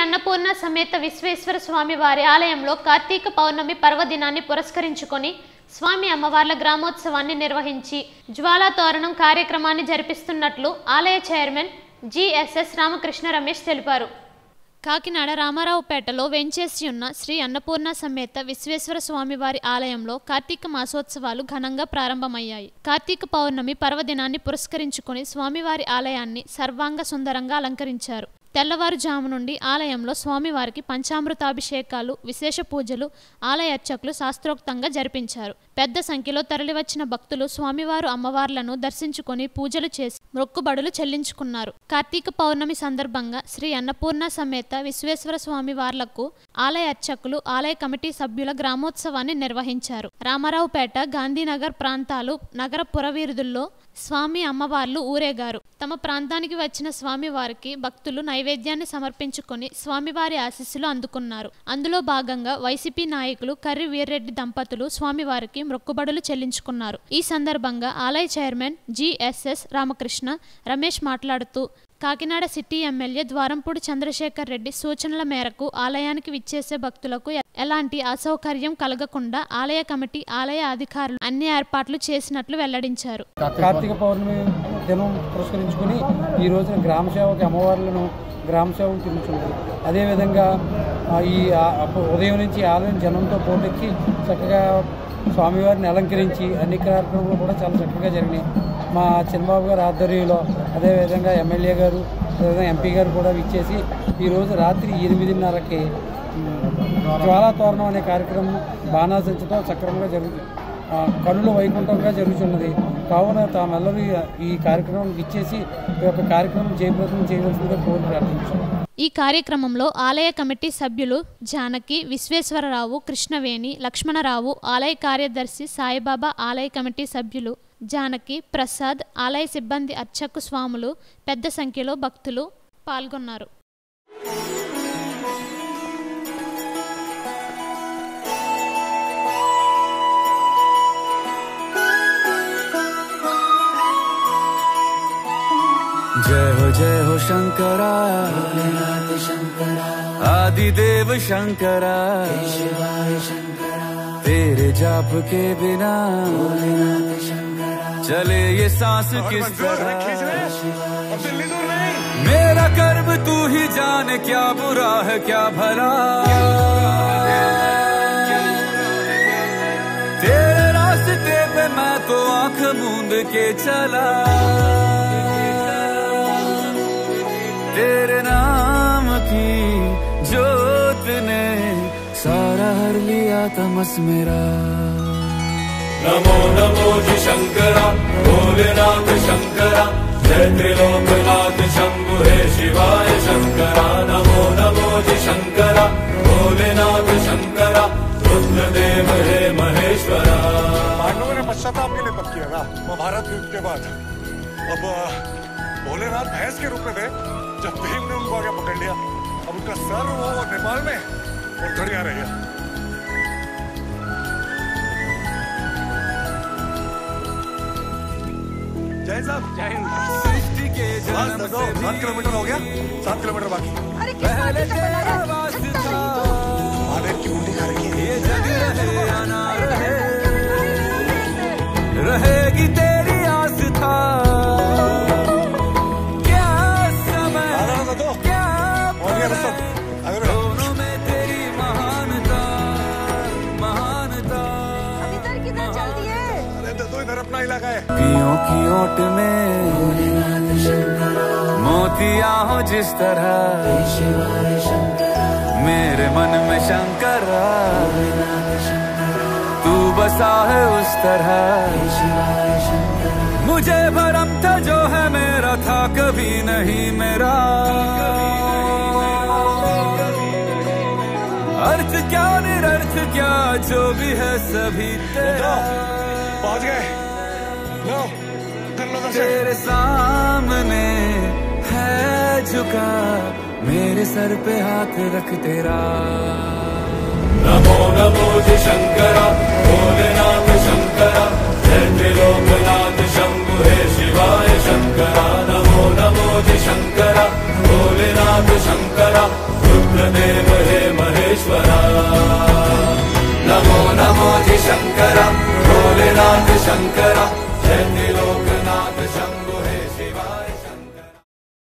అన్నపూర్ణ సమేత విశ్వేశ్వర స్వామి వారి ఆలయంలో కార్తీక పౌర్ణమి పర్వదినాన్ని పురస్కరించుకొని స్వామి అమ్మవార్ల గ్రామోత్సవాన్ని నిర్వహించి జ్వాలా తోరణం కార్యక్రమాన్ని జరిపిస్తున్నట్లు ఆలయ చైర్మన్ జిఎస్ఎస్ రామకృష్ణ రమేష్ తెలిపారు. కాకినాడ రామారావుపేటలో వెంచేసి ఉన్న శ్రీ అన్నపూర్ణ సమేత విశ్వేశ్వర స్వామివారి ఆలయంలో కార్తీక మాసోత్సవాలు ఘనంగా ప్రారంభమయ్యాయి. కార్తీక పౌర్ణమి పర్వదినాన్ని పురస్కరించుకుని స్వామివారి ఆలయాన్ని సర్వాంగ సుందరంగా అలంకరించారు. తెల్లవారుజాము నుండి ఆలయంలో స్వామివారికి పంచామృతాభిషేకాలు, విశేష పూజలు ఆలయ అర్చకులు శాస్త్రోక్తంగా జరిపించారు. పెద్ద సంఖ్యలో తరలివచ్చిన భక్తులు స్వామివారు అమ్మవార్లను దర్శించుకుని పూజలు చేసి మొక్కుబడులు చెల్లించుకున్నారు. కార్తీక పౌర్ణమి సందర్భంగా శ్రీ అన్నపూర్ణ సమేత విశ్వేశ్వర స్వామి వార్లకు ఆలయ అర్చకులు, ఆలయ కమిటీ సభ్యుల గ్రామోత్సవాన్ని నిర్వహించారు. రామారావుపేట, గాంధీనగర్ ప్రాంతాలు నగర పురవీధుల్లో స్వామి అమ్మవార్లు ఊరేగారు. తమ ప్రాంతానికి వచ్చిన స్వామివారికి భక్తులు నైవేద్యాన్ని సమర్పించుకొని స్వామివారి ఆశీస్సులు అందుకున్నారు. అందులో భాగంగా వైసీపీ నాయకులు కర్రి వీర్రెడ్డి దంపతులు స్వామివారికి మొక్కుబడులు చెల్లించుకున్నారు. ఈ సందర్భంగా ఆలయ చైర్మన్ జిఎస్ఎస్ రామకృష్ణ రమేష్ మాట్లాడుతూ, కాకినాడ సిటీ ఎమ్మెల్యే ద్వారంపూడి చంద్రశేఖర్ రెడ్డి సూచనల మేరకు ఆలయానికి విచ్చేసే భక్తులకు ఎలాంటి అసౌకర్యం కలగకుండా ఆలయ కమిటీ, ఆలయ అధికారులు అన్ని ఏర్పాట్లు చేసినట్లు వెల్లడించారు. కార్తీక పౌర్ణమి దినం పురస్కరించుకుని ఈ రోజున గ్రామ సేవకి అమ్మవార్లను గ్రామ సేవకు తిరుగుతున్నారు. అదేవిధంగా ఈ ఉదయం నుంచి ఆలయం జనంతో పోటెక్కి చక్కగా స్వామివారిని అలంకరించి అన్ని కార్యక్రమాలు కూడా చాలా చక్కగా జరిగినాయి. మా చంద్రబాబు గారు ఆధ్వర్యంలో, అదేవిధంగా ఎమ్మెల్యే గారు, అదేవిధంగా ఎంపీ గారు కూడా విచ్చేసి ఈరోజు రాత్రి 8:30కి జ్వాలా తోరణం అనే కార్యక్రమం బాణాసంచతో సక్రమంగా జరుగుతుంది. కనుల వైకుంఠంగా జరుగుతున్నది. కావున తామెల్లరూ ఈ కార్యక్రమం ఇచ్చేసి ఈ యొక్క కార్యక్రమం జయప్రదం చేయవలసిందిగా కోరి ప్రార్థించారు. ఈ కార్యక్రమంలో ఆలయ కమిటీ సభ్యులు జానకి, విశ్వేశ్వరరావు, కృష్ణవేణి, లక్ష్మణరావు, ఆలయ కార్యదర్శి సాయిబాబా, ఆలయ కమిటీ సభ్యులు జానకి, ప్రసాద్, ఆలయ సిబ్బంది, అర్చకు స్వాములు పెద్ద సంఖ్యలో భక్తులు పాల్గొన్నారు. जय हो शंकरा, आदिदेव शंकरा, तेरे जाप के बिना चले ये सांस किस तरह। मेरा कर्म तू ही जाने, क्या बुरा है क्या भला। तेरे रास्ते पे मैं तो आंख मूंद के चला, तेरे नाम की जोत ने सारा हर लिया तमस मेरा। नमो नमो जी शंकरा, भोलेनाथ शंकरा, जय त्रिलोकनाथ शंभु हे शिवाय शंकरा। नमो नमो जी शंकरा, भोलेनाथ शंकरा, रुद्रदेव हे महेश्वरा। पांडवों ने पश्चाताप के लिए तप किया था महाभारत युद्ध के बाद। अब भोलेनाथ भैंस के रूप में थे जब भीम ने उनको आगे पकड़ लिया। अब उनका सर वो नेपाल में और धड़ आ रही है। जय साहब, जय हिंद। सृष्टि के जन्म से 7 किलोमीटर हो गया, 7 किलोमीटर बाकी। अरे पहले तेरा वास्ता महादेव की बूटी खा रही है। ये जग रहे आना रहे, रहेगी तेरी आस्था। दोनों में तेरी महानता, महानता। अरे तो इधर अपना इलाका है। पियों की ओट में मोतिया हो जिस तरह, मेरे मन में शंकरा तू बसा है उस तरह। मुझे भरम था जो है मेरा था कभी नहीं मेरा। अर्थ क्या निरर्थ क्या जो भी है सभी तेरा। पहुंच गए। लो, कर लो दर्शन। तेरे सामने है झुका मेरे सर पे हाथ रख तेरा। नमो नमो जी शंकरा, भोलेनाथ शंकरा, जय त्रिलोकनाथ शंभु हे शिवाय शंकरा। नमो नमो जी शंकरा, भोलेनाथ शंकरा, रुद्र रुद्रदेव हे महेश्वरा। नमो नमो जि शंकरा भोलेनाथ शंकरा जय